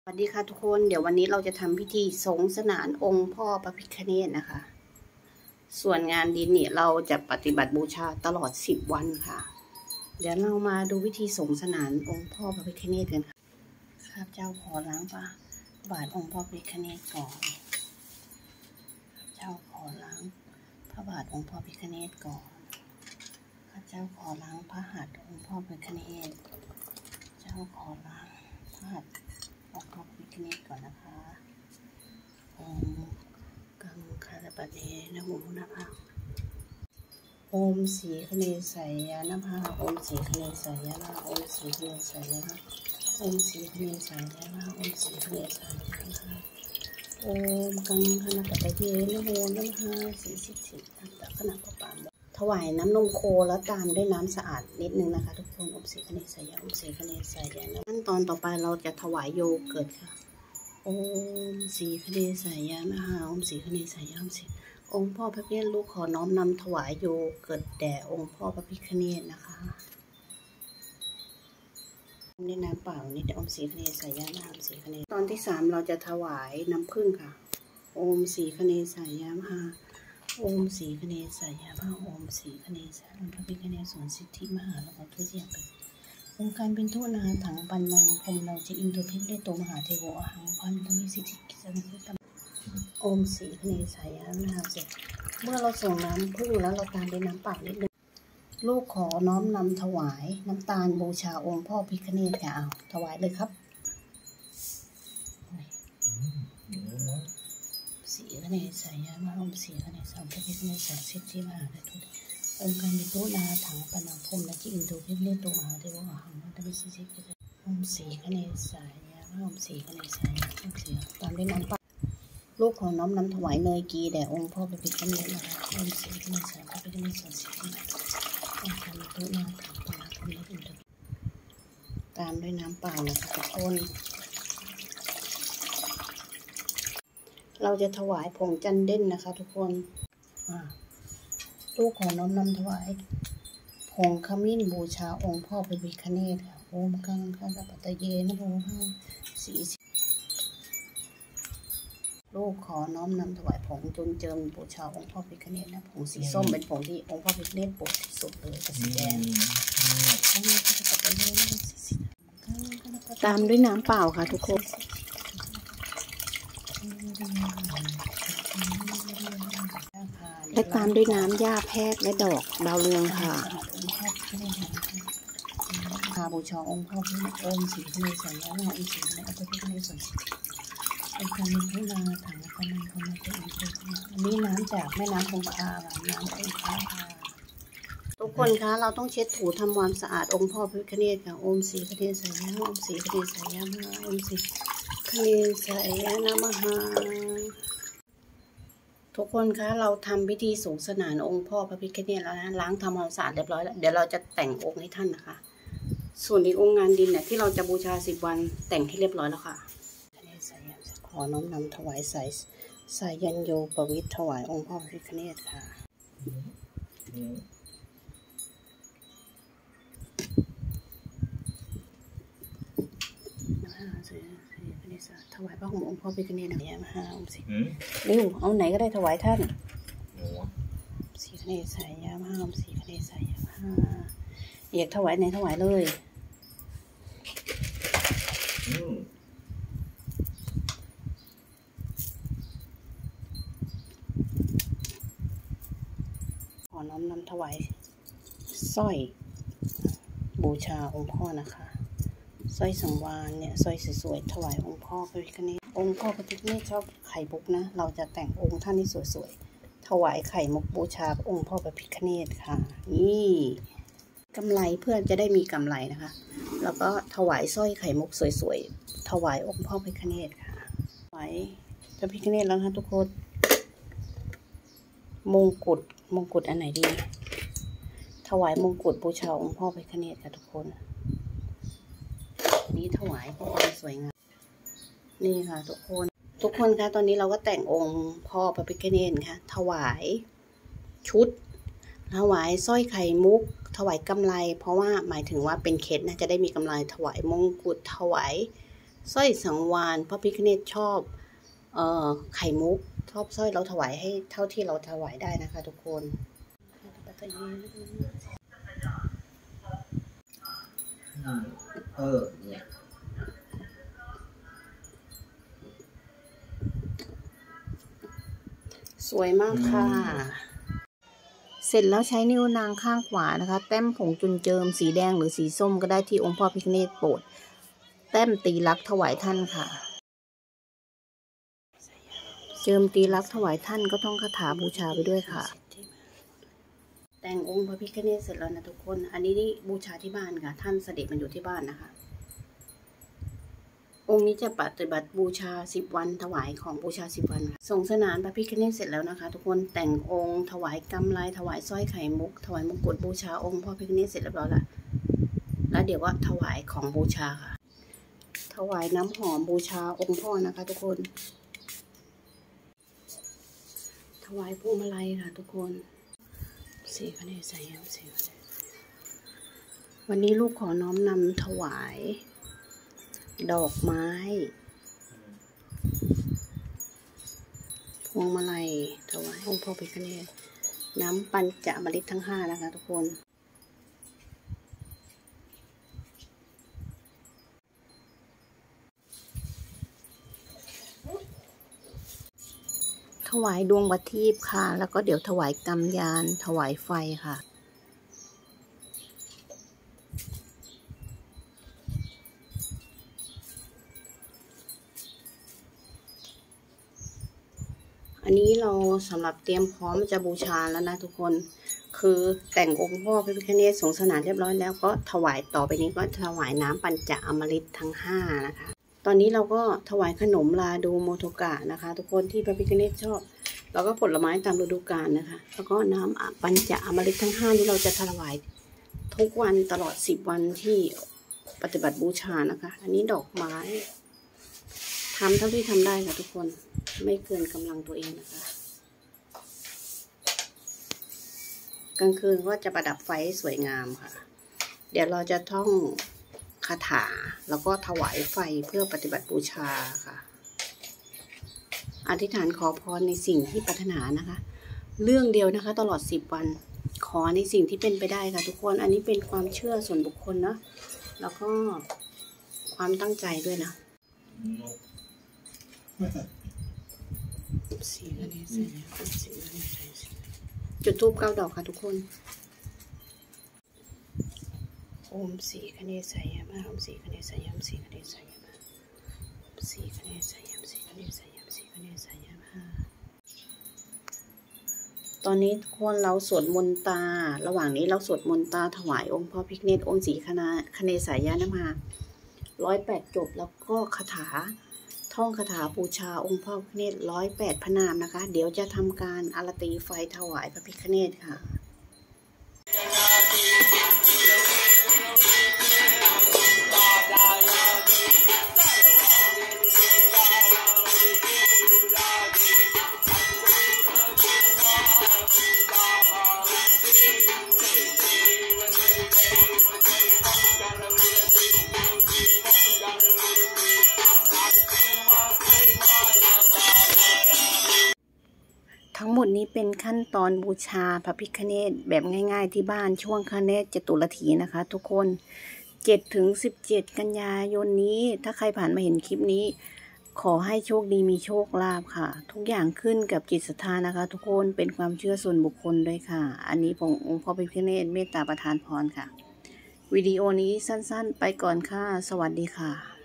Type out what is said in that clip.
สวัสดีค่ะทุกคนเดี๋ยววันนี้เราจะทำพิธีสงสนานองค์พ่อพระพิฆเนศนะคะส่วนงานดินเนี่ยเราจะปฏิบัติบูชาตลอด10 วันค่ะเดี๋ยวเรามาดูวิธีสงสนานองค์พ่อพระพิฆเนศกันค่ะข้าพเจ้าขอล้างบาทองค์พ่อพระพิฆเนศก่อนข้าพเจ้าขอล้างพระบาทองค์พ่อพระพิฆเนศก่อนข้าพเจ้าขอล้างพระหัตถ์องค์พ่อพระพิฆเนศเจ้าขอล้างพระหัตถ์องค์พ่อพระพิฆเนศก่อนนะคะองค์กังคารปะเดนะโมนะภาโอมสีคเนสายานะภาโอมสีคเนสายานะโอมสีคเนสายานะโอมสีคเนสายานะโอมสีคเนสายานะโอมกังคารปะเดนะโมนะภาสีสิทธิอัตตะขณะปะปามถวายน้ำนมโคแล้วตามด้วยน้ำสะอาดนิดนึงนะคะทุกคนอมสีคเนสายาอมสีคเนสายานะขั้นตอนต่อไปเราจะถวายโยเกิร์ตค่ะโอมสีคเนสายานะคะอมสีคเนสายาอมสีองค์พ่อพระพิฆเนศลูกขอน้อมนำถวายโยเกิร์ตแด่องค์พ่อพระพิฆเนศนะคะในน้ำเปล่านี่อมสีคเนสายานะคะอมสีคเนตอนที่3เราจะถวายน้ำผึ้งค่ะโอมสีคเนสายานะคะโอมสีคเนสายาพระโอมสีคเนสายาพระพิฆเนศสวนสิทธิมหาละครทุติยเป็นองค์การเป็นทุนาถังปันนังพรมเราจะอินทพิษได้โตมหาเทโวอหังพันธมิสิทธิกิจนิตโอมสีคเนสายานะคะเสร็จเมื่อเราส่งน้ำผึ้งแล้วเราตามด้วยน้ำเปล่านิดนึงลูกขอน้อมนำถวายน้ำตาลบูชาองค์พ่อพิฆเนศค่ะเอาถวายเลยครับสีคเนสายามาอมสีคเนสายาพระพิฆเนศสวนสิทธิมหาละครองค์การเป็นทุนาถังปันนังพรมเราจะอินทพิษได้โตมหาเทโวอหังพันธมิสิทธิกิจโอมสีคเนสายามาอมสีคเนสายาอมสีตามด้วยน้ำเปล่าลูกขอน้อมนำถวายเนยกีแด่องค์พ่อพระพิฆเนศนะคะอมสีคเนสายาพระพิฆเนศสวนสิทธิมหาองค์การเป็นทุนาถังปันนังพรมเราจะอินทพิษตามด้วยน้ำเปล่านะคะทุกคนเราจะถวายผงจันเด่นนะคะทุกคนลูกขอน้อมนำถวายผงขมิ้นบูชาองค์พ่อพระพิฆเนศค่ะโอมกังคารปะเยนะโมห้าสีลูกขอน้อมนำถวายผงจุนเจิมบูชาองค์พ่อพระพิฆเนศนะผงสีส้มเป็นผงที่องค์พ่อพระพิฆเนศโปรดที่สุดเลยกับสีแดงตามด้วยน้ำเปล่าค่ะทุกคนและตามด้วยน้ำหญ้าแพรกและดอกดาวเรืองค่ะบูชาองค์พ่อพระองค์สีคเนสายาองค์สีคเนสพระพิฆเนศสวนสิทธิองค์การเป็นทุนาถังปันนังพรมเราจะอินทพิษอันนี้น้ำจากแม่น้ำคงคาน้ำคงคาทุกคนคะเราต้องเช็ดถูทำความสะอาดองค์พ่อพระพิฆเนศค่ะโอมสีคเนสายาโอมสีคเนสายามาโอมสีคเนสายานะมหาทุกคนคะเราทำพิธีสงสนานองค์พ่อพระพิฆเนศแล้วนะล้างทำความสะอาดเรียบร้อยแล้วเดี๋ยวเราจะแต่งองค์ให้ท่านนะคะส่วนอีกองค์งานดินเนี่ยที่เราจะบูชา10 วันแต่งให้เรียบร้อยแล้วค่ะขอน้อมนำถวายสายยันโยปวิตถวายองค์พ่อพระพิฆเนศค่ะถวายพระห่มองค์พ่อพิฆเนศเนี่ยมาองค์สิเร็วเอาไหนก็ได้ถวายท่านสีคเนศสายยามาองค์สีคเนศสายยามาอยากถวายไหนถวายเลยขอน้อมนำถวายสร้อยบูชาองค์พ่อนะคะสร้อยสังวาลเนี่ยสร้อยสวยๆถวายองค์พ่อพระพิฆเนศองค์พ่อพระพิฆเนศชอบไข่มุกนะเราจะแต่งองค์ท่านที่สวยๆถวายไข่มุกบูชาองค์พ่อพระพิฆเนศค่ะนี่กำไรเพื่อจะได้มีกำไรนะคะแล้วก็ถวายสร้อยไข่มุกสวยๆถวายองค์พ่อพระพิฆเนศค่ะถวายพระพิฆเนศแล้วนะทุกคนมงกุฎอันไหนดีถวายมงกุฎบูชาองค์พ่อพระพิฆเนศค่ะทุกคนนี้ถวายเพื่อความสวยงามนี่ค่ะทุกคนคะตอนนี้เราก็แต่งองค์พ่อพระพิฆเนศค่ะถวายชุดถวายสร้อยไข่มุกถวายกำไรเพราะว่าหมายถึงว่าเป็นเคล็ดนะจะได้มีกำไรถวายมงกุฎถวายสร้อยสังวาลพระพิฆเนศชอบไข่มุกชอบสร้อยเราถวายให้เท่าที่เราถวายได้นะคะทุกคนเนี่ยสวยมากค่ะเสร็จแล้วใช้นิ้วนางข้างขวานะคะแต้มผงจุนเจิมสีแดงหรือสีส้มก็ได้ที่องค์พ่อพิฆเนศโปรดแต้มตีลักษณ์ถวายท่านค่ะเจิมตีลักษณ์ถวายท่านก็ต้องคาถาบูชาไปด้วยค่ะแต่งองค์พระพิฆเนศเสร็จแล้วนะทุกคนอันนี้นี่บูชาที่บ้านค่ะท่านเสด็จมันอยู่ที่บ้านนะคะองค์นี้จะปฏิบัติบูชา10 วันถวายของบูชา10 วันค่ะส่งสนานพระพิฆเนศเสร็จแล้วนะคะทุกคนแต่งองค์ถวายกำไลถวายสร้อยไข่มุกถวายมงกุฎบูชาองค์พ่อพิฆเนศเสร็จเรียบร้อยแล้วเดี๋ยวก็ถวายของบูชาค่ะถวายน้ำหอมบูชาองค์พ่อนะคะทุกคนถวายพวงมาลัยค่ะทุกคนสีพระเนตรใส่ยำสีวันนี้ลูกขอน้อมนำถวายดอกไม้พวงมาลัยถวายองค์พ่อพิฆเนศน้ำปัญจอมฤตทั้ง5นะคะทุกคนถวายดวงประทีปค่ะแล้วก็เดี๋ยวถวายกำยานถวายไฟค่ะอันนี้เราสำหรับเตรียมพร้อมจะบูชาแล้วนะทุกคนคือแต่งองค์พ่อพระพิฆเนศสงสนานเรียบร้อยแล้วก็ถวายต่อไปนี้ก็ถวายน้ำปัญจอมฤตทั้ง5นะคะตอนนี้เราก็ถวายขนมลาดูโมโทกะนะคะทุกคนที่พระพิฆเนศชอบแล้วก็ผลไม้ตามฤดูกาลนะคะแล้วก็น้ำปัญจอมฤตทั้ง5ที่เราจะถวายทุกวันตลอด10 วันที่ปฏิบัติบูชานะคะอันนี้ดอกไม้ทำเท่าที่ทำได้ค่ะทุกคนไม่เกินกำลังตัวเองนะคะกลางคืนก็จะประดับไฟสวยงามค่ะเดี๋ยวเราจะท่องคาถาแล้วก็ถวายไฟเพื่อปฏิบัติบูชาค่ะอธิษฐานขอพรในสิ่งที่ปรารถนานะคะเรื่องเดียวนะคะตลอด10 วันขอในสิ่งที่เป็นไปได้ค่ะทุกคนอันนี้เป็นความเชื่อส่วนบุคคลเนาะแล้วก็ความตั้งใจด้วยนะจุดธูป9 ดอกค่ะทุกคนโอมสีคเนศยามะโอมสีคเนศยามสีคเนศยามะสีคเนศยามสีคเนศยามสีคเนศยามะตอนนี้ควรเราสวดมนต์ตาระหว่างนี้เราสวดมนต์ตาถวายองค์พ่อพิฆเนศองค์สีคเนศยามะ108 จบแล้วก็คาถาท่องคาถาบูชาองค์พ่อพิฆเนศ108 พระนามนะคะเดี๋ยวจะทำการอาราตีไฟถวายพระพิฆเนศค่ะทั้งหมดนี้เป็นขั้นตอนบูชาพระพิฆเนศแบบง่ายๆที่บ้านช่วงคเนศจตุรถีนะคะทุกคน7 ถึง 17 กันยายนนี้ถ้าใครผ่านมาเห็นคลิปนี้ขอให้โชคดีมีโชคลาภค่ะทุกอย่างขึ้นกับจิตศรัทธานะคะทุกคนเป็นความเชื่อส่วนบุคคลด้วยค่ะอันนี้ผมองค์พ่อพิฆเนศเมตตาประทานพรค่ะวิดีโอนี้สั้นๆไปก่อนค่ะสวัสดีค่ะ